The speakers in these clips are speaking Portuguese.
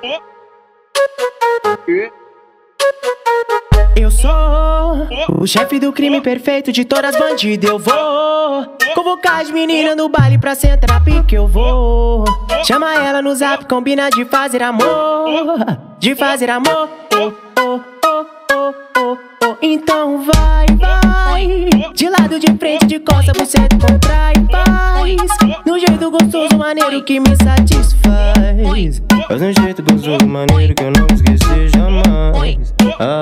Eu sou o chefe do crime perfeito de todas as bandidas. Eu vou convocar as meninas no baile pra sentar a pique. Eu vou chamar ela no zap, combina de fazer amor. De fazer amor. Oh, oh, oh, oh, oh, oh. Então vai, vai. De lado, de frente, de costa, você contrai, faz no jeito gostoso, maneiro que me satisfaz. Faz um jeito gostoso, maneiro que eu não esqueci jamais.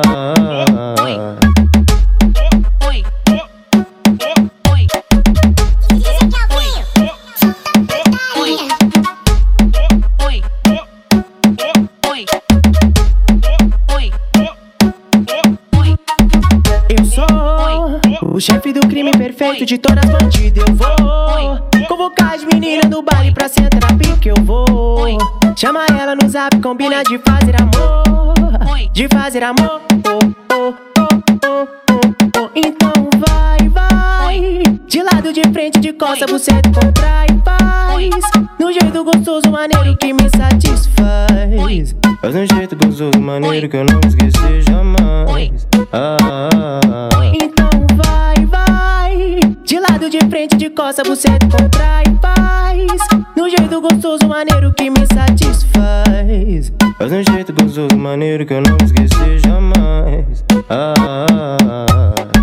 Eu sou o chefe do crime perfeito de todas as bandidas. Eu vou convocar as meninas no baile pra sentar a pique. Eu vou chamar ela no zap, combina de fazer amor. De fazer amor. Oh, oh, oh, oh, oh, oh. Então vai, vai. De lado, de frente, de costa, você contrai, faz no jeito gostoso, maneiro que me satisfaz. Faz um jeito gostoso, maneiro que eu não esqueci jamais. Então vai, vai. De lado, de frente, de costa, você contrai, faz no jeito gostoso, maneiro que me satisfaz. Faz um jeito gostoso, maneiro que eu não esqueci jamais.